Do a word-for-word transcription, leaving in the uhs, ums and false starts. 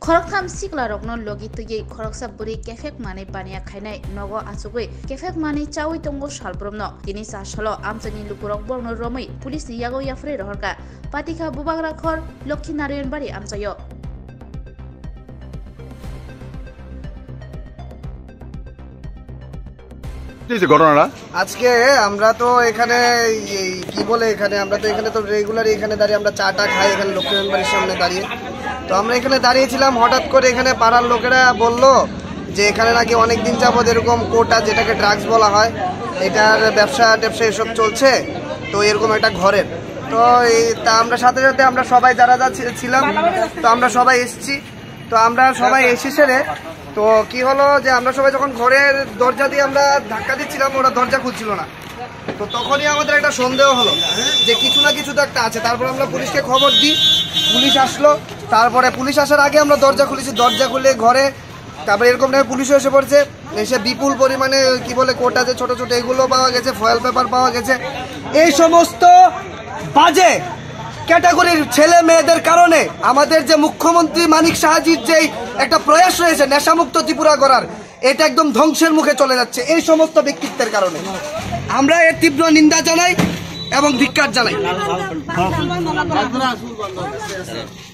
খরকথাম সিকলারকনো লগিতুयै খরকসা বুরি কেফেক মানি বানিয়া খাইনাय নগো आचुगै केफेक मानि चावै तंगो सालब्रमनो दिनै सासलो आमचनि लुकुरक बरनो रमै पुलिसनि यागौ याफ्रे रहरका पातिखा बुबाग्रा खर लक्ष्मी नारायण बाड़ी आमचायो ঘটনাটা আজকে আমরা তো এখানে কি বলে এখানে আমরা তো এখানে তো রেগুলার এখানে দাঁড়িয়ে আমরা চাটা খাই এখানে লক্ষ্মীনারায়ণ বাড়ির সামনে দাঁড়িয়ে তো আমরা এখানে দাঁড়িয়েছিলাম হঠাৎ করে এখানে পাড়ার লোকেরা বলল যে এখানে নাকি অনেক দিন যাবত এরকম কোটা যেটাকে ড্রাগস বলা হয় এটার ব্যবসা ট্যাবসা এসব চলছে তো এরকম একটা ঘরের তো এই তা আমরা সাথে সাথে আমরা সবাই যারা যা ছিলাম তো আমরা সবাই এসেছি তো আমরা সবাই এসে সেরে তো কি হলো যে আমরা সবাই যখন ঘরের দরজা দিয়ে আমরা ধাক্কা দিচ্ছিলাম ওরা দরজা খুলছিল না তো তখনই আমাদের একটা সন্দেহ হলো যে কিছু না কিছু তো একটা আছে তারপর আমরা পুলিশকে খবর দিই পুলিশ আসলো তারপরে পুলিশ আসার আগে আমরা দরজা খুলেছি দরজা খুলে ঘরে তারপরে এরকম টাইমে পুলিশও এসে পড়ছে এসে বিপুল পরিমাণে কি বলে কোটা যে ছোটো ছোটো এগুলো পাওয়া গেছে ফয়েল পেপার পাওয়া গেছে এই সমস্ত বাজে ক্যাটাগরির ছেলে মেয়েদের কারণে আমাদের যে মুখ্যমন্ত্রী মানিক সাহাজির যেই একটা প্রয়াস রয়েছে নেশামুক্ত ত্রিপুরা করার এটা একদম ধ্বংসের মুখে চলে যাচ্ছে এই সমস্ত ব্যক্তিত্বের কারণে আমরা এর তীব্র নিন্দা জানাই এবং ধিক্কার জানাই।